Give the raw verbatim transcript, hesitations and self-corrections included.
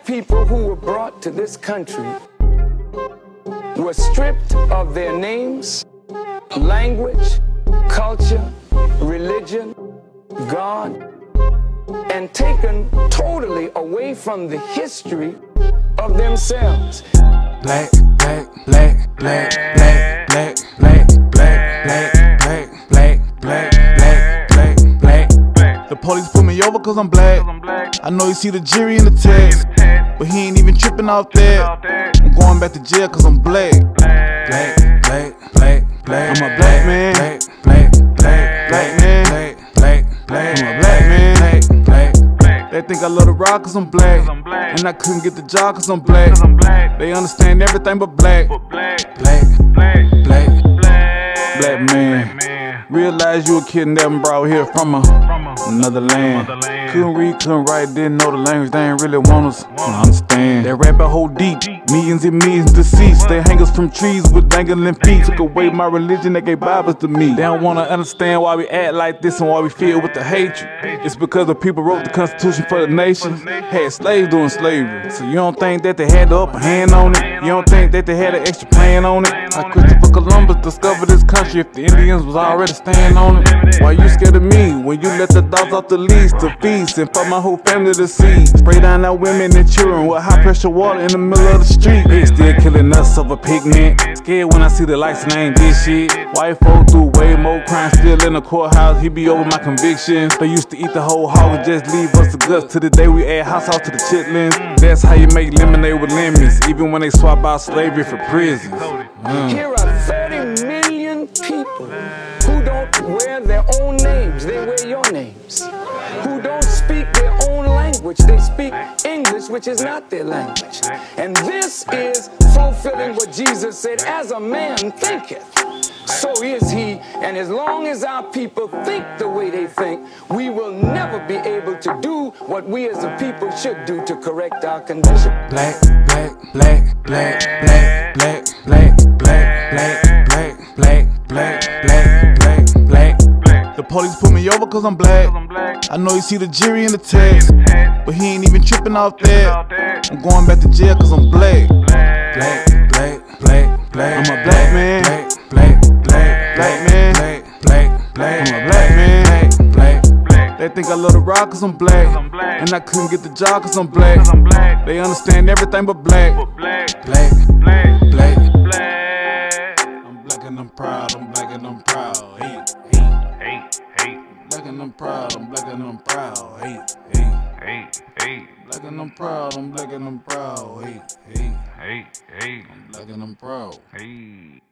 people who were brought to this country were stripped of their names, language, culture, religion, God, and taken totally away from the history of themselves. Black, black, black, black, black, black, black, black, black, black, black, black, black, black, black. The police put me over cause I'm black. I know you see the jury in the text, but he ain't even tripping off that. I'm going back to jail cause I'm black. Black, black, black, black. I'm a black man. Black, black, black, black man. Black, black, black. I'm a black man. Black, black. They think I love the rock cause I'm black, and I couldn't get the job cause I'm black. They understand everything but black. Black, black, black, black man. Realize you a kid and never brought here from a, another land. Couldn't read, couldn't write, didn't know the language. They ain't really want us to understand. They rap a whole deep, millions and millions deceased. They hang us from trees with dangling feet. Took away my religion, they gave Bibles to me. They don't wanna understand why we act like this and why we feel with the hatred. It's because the people wrote the Constitution for the nation, had slaves doing slavery. So you don't think that they had the upper hand on it? You don't think that they had an extra plan on it? Like Christopher Columbus discovered this country if the Indians was already standing on it. Why you scared of me when you let the dogs off the leash to feast and for my whole family to see? Spray down our women and children with high pressure water in the middle of the street. They still killing us over pigment. Scared when I see the lights and I ain't this shit. White folk do way more crime still in the courthouse. He be over my convictions. They used to eat the whole hog and just leave us the guts. To the day we add hot sauce to the chitlins. That's how you make lemonade with lemons, even when they swap out slavery for prisons. Mm. Here are thirty million people who don't wear their own names, they wear your names. Who don't speak their own language, they speak English, which is not their language. And this is fulfilling what Jesus said, as a man thinketh, so is he. And as long as our people think the way they think, we will never be able to do what we as a people should do to correct our condition. Black, black, black, black, black, black, black, black, black, black, black, black, black, black, black. The police put me over cause I'm black. I know you see the jury in the text, but he ain't even tripping off that. I'm going back to jail cause I'm black. Black, black, black, black. I'm a black man. Black, black, black, black man. Black, black, black. I'm a black man. Black, black. They think I love the rock cause I'm black, and I couldn't get the job cause I'm black. They understand everything but black. Black, black, black. I'm black and I'm proud. I'm black and I'm proud. Hey, hey, hey. Black and I'm proud. I'm black and I'm proud. Hey, hey, hey, hey. Black and I'm proud. I'm black and I'm proud. Hey, hey, hey, hey. I'm black and I'm proud. Hey.